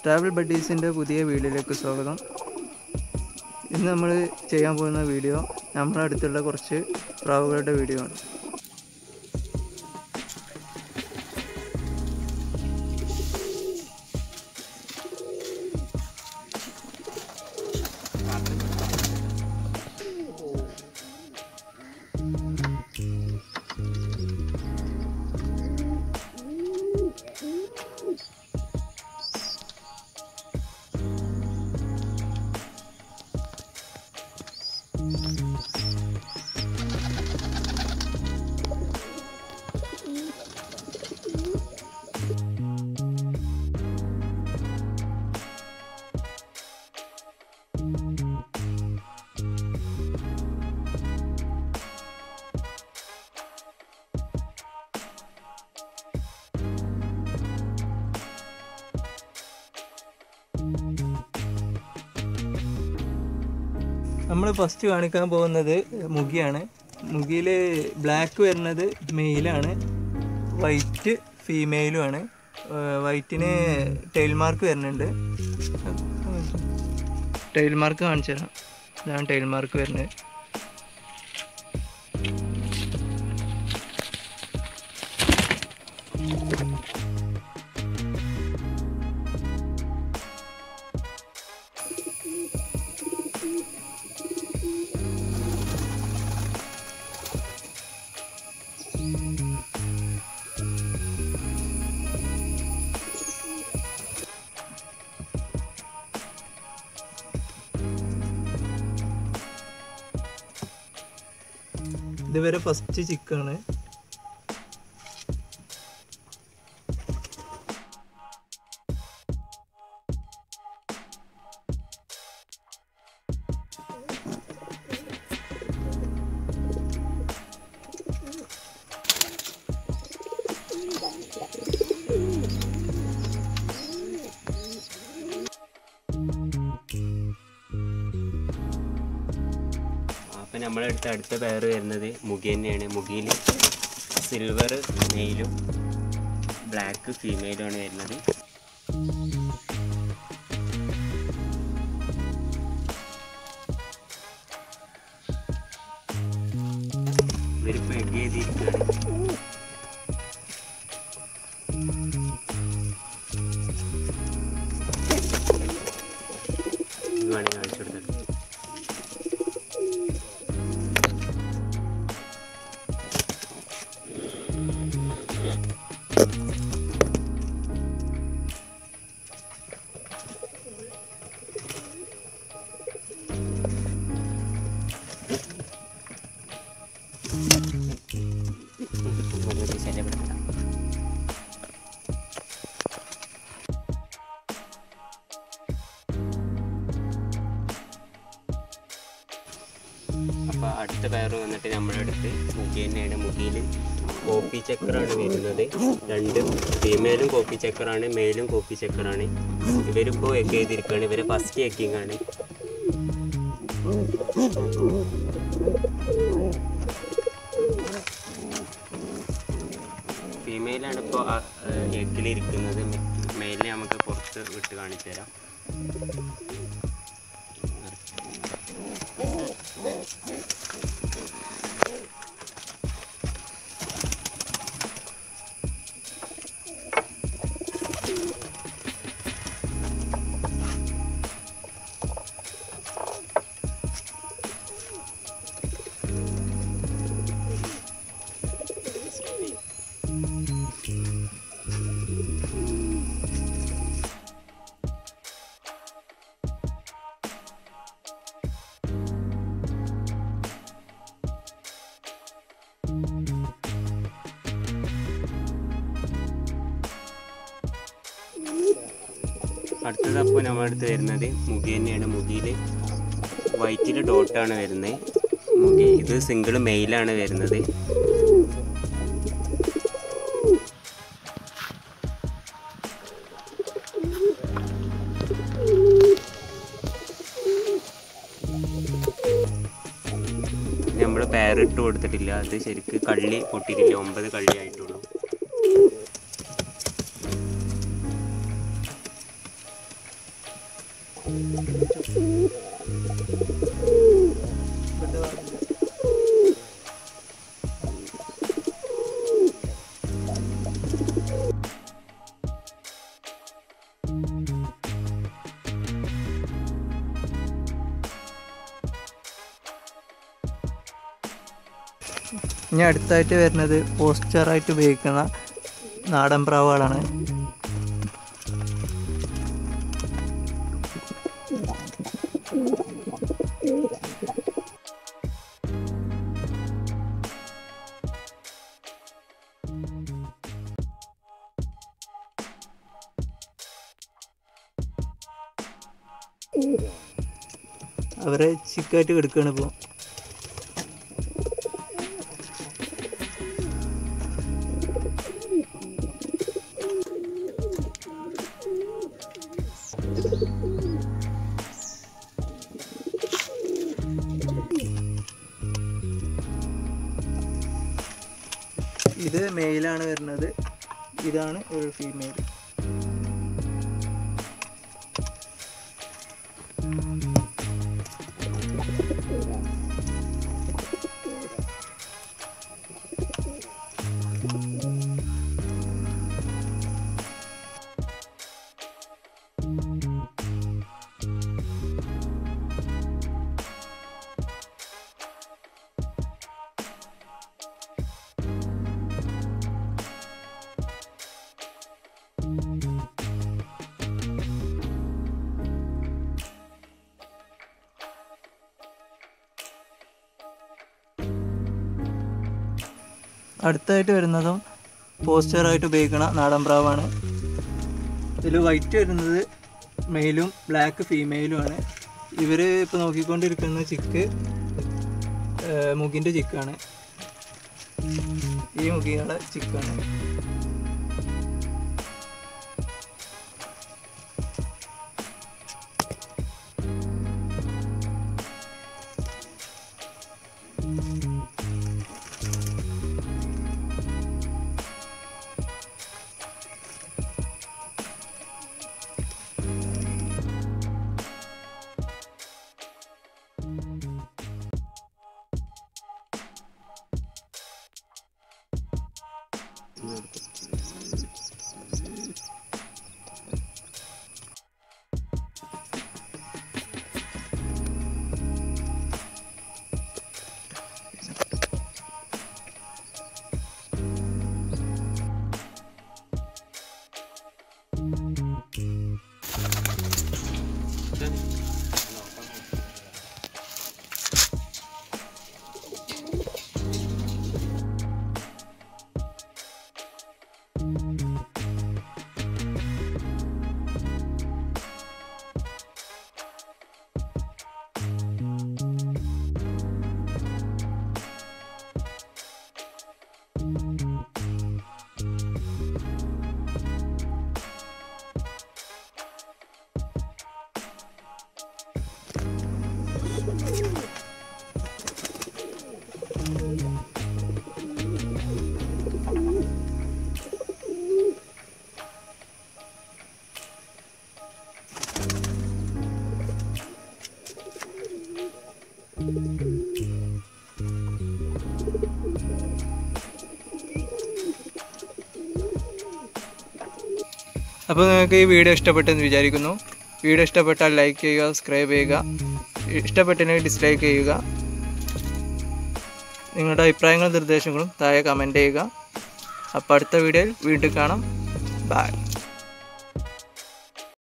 Travel ബഡീസിൻ്റെ പുതിയ വീഡിയോയിലേക്ക് സ്വാഗതം. ഇന്ന് നമ്മൾ ചെയ്യാൻ പോകുന്ന വീഡിയോ നമ്മുടെ അടുത്തുള്ള കുറച്ച് പ്രാവുകളുടെ വീഡിയോ ആണ്. നമ്മൾ ഫസ്റ്റ് കാണിക്കാൻ പോകുന്നത് മുഖിയാണ്. മുഖിയിൽ ബ്ലാക്ക് വരുന്നത് മെയിലാണ്, വൈറ്റ് ഫീമെയിലുമാണ്. വൈറ്റിന് ടെയിൽ മാർക്ക് വരുന്നുണ്ട്. ടെയിൽ മാർക്ക് കാണിച്ചു തരാം. ഇതാണ് ടെയിൽ മാർക്ക് വരുന്നത്. ഇതുവരെ ഫസ്റ്റ് ചിക്കാണ്. അപ്പം നമ്മളെടുത്ത അടുത്ത പേര് വരുന്നത് മുഖി തന്നെയാണ്. മുഖിയിൽ സിൽവർ മെയിലും ബ്ലാക്ക് ഫീമെയിലുമാണ് വരുന്നത്. ഇവരിപ്പോൾ എഗ് ചെയ്തിരിക്കുകയാണ്. ഇത് വേണമെങ്കിൽ കാണിച്ചു കൊടുത്തത്. അപ്പോൾ അടുത്ത പേര് വന്നിട്ട് നമ്മുടെ അടുത്ത് മുഖി തന്നെയാണ്. മുഖിയിൽ കോപ്പി ചക്കറാണ് വരുന്നത്. രണ്ട് ഫീമെയിലും കോപ്പി ചക്കറാണ്, മെയിലും കോപ്പി ചക്കറാണ്. ഇവരിപ്പോൾ എഗ് ചെയ്തിരിക്കുകയാണ്. ഇവരെ ഫസ്റ്റ് എഗ്ഗിങ് ആണ്. ഫീമെയിലാണ് ഇപ്പോൾ എഗ്ഗിലിരിക്കുന്നത്. മെയിലിനെ നമുക്ക് പുറത്ത് വിട്ട് കാണിച്ചു തരാം. അടുത്തത് അപ്പോൾ നമ്മുടെ അടുത്ത് വരുന്നത് മുഖി തന്നെയാണ്. മുഖിയിൽ വൈറ്റിൽ ഡോട്ടാണ് വരുന്നത്. മുഖി ഇത് സിംഗിൾ മെയിലാണ് വരുന്നത്. നമ്മൾ പേരിട്ട് കൊടുത്തിട്ടില്ല. അത് ശരിക്ക് കള്ളി പൊട്ടിയിട്ടില്ല. 9 കള്ളി ആയിട്ടുള്ളൂ. ഇനി അടുത്തായിട്ട് വരുന്നത് പോസ്റ്ററായിട്ട് ഉപയോഗിക്കുന്ന നാടൻ പ്രാവുകളാണ്. അവരെ ചിക്കായിട്ട് കിടക്കുകയാണ് ഇപ്പോൾ. ഇത് മെയിലാണ് വരുന്നത്, ഇതാണ് ഒരു ഫീമെയിൽ. അടുത്തായിട്ട് വരുന്നതും പോസ്റ്ററായിട്ട് ഉപയോഗിക്കുന്ന നാടൻ പ്രാവാണ്. ഇതിൽ വൈറ്റ് വരുന്നത് മെയിലും ബ്ലാക്ക് ഫീമെയിലുമാണ്. ഇവർ ഇപ്പോൾ നോക്കിക്കൊണ്ടിരിക്കുന്ന ചിക്ക് മുഖിൻ്റെ ചിക്കാണ്. ഈ മുഖിയുടെ ചിക്കാണ്. അപ്പോൾ നിങ്ങൾക്ക് ഈ വീഡിയോ ഇഷ്ടപ്പെട്ടെന്ന് വിചാരിക്കുന്നു. വീഡിയോ ഇഷ്ടപ്പെട്ടാൽ ലൈക്ക് ചെയ്യുക, സബ്സ്ക്രൈബ് ചെയ്യുക. ഇഷ്ടപ്പെട്ടെങ്കിൽ ഡിസ്ലൈക്ക് ചെയ്യുക. നിങ്ങളുടെ അഭിപ്രായങ്ങളും നിർദ്ദേശങ്ങളും താഴെ കമൻറ്റ് ചെയ്യുക. അപ്പോൾ അടുത്ത വീഡിയോയിൽ വീണ്ടും കാണാം. ബൈ.